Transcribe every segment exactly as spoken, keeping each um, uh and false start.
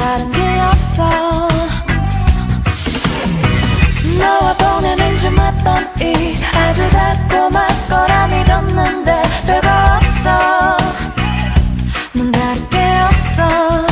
다른 게 없어. 너와 보내는 주말 밤이 아주 달콤할 거라 믿었는데 별거 없어. 넌 다를 게 없어.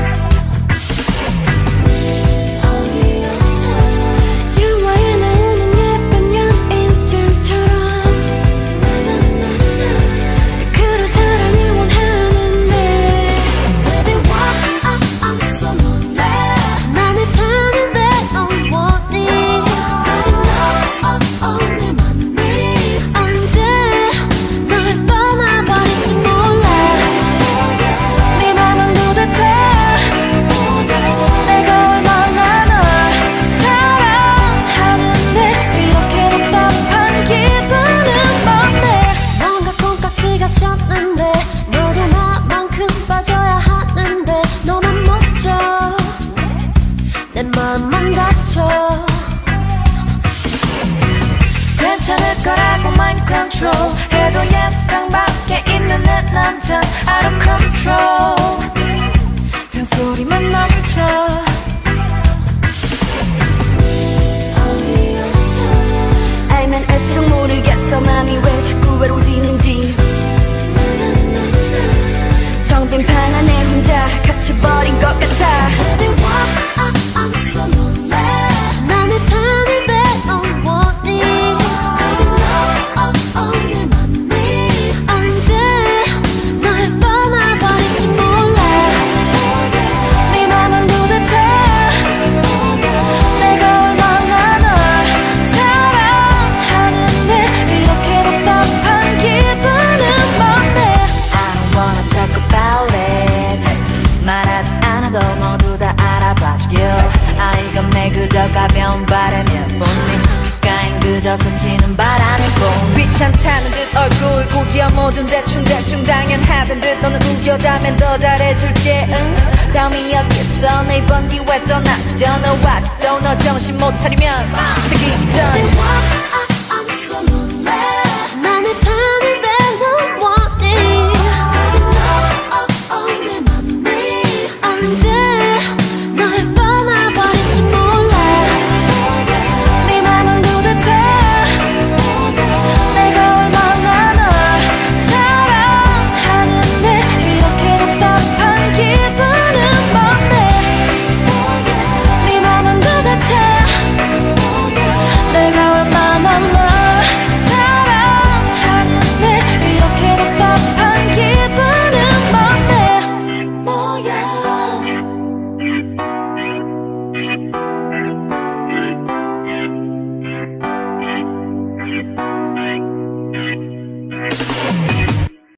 마음만 다쳐. 괜찮을 거라고 mind control 해도 예상 밖에 있는 내 남자 out of control. 잔소리만 넘쳐. 알면 알수록 모르겠어 맘이 왜 자꾸 외로워지는지. 텅 빈 방 안에 혼자 갇혀버린 것 같아. 그저 가벼운 바람일 뿐이 귓가엔 그저 스치는 바람일 뿐. 귀찮다는 듯 얼굴 구겨 뭐든 대충대충 당연하던 듯 너는 우겨다면 더 잘해줄게. 응 다음이 어딨어 내 이번 기회 떠나 그저 너 아직도 너 정신 못 차리면 자기 직전.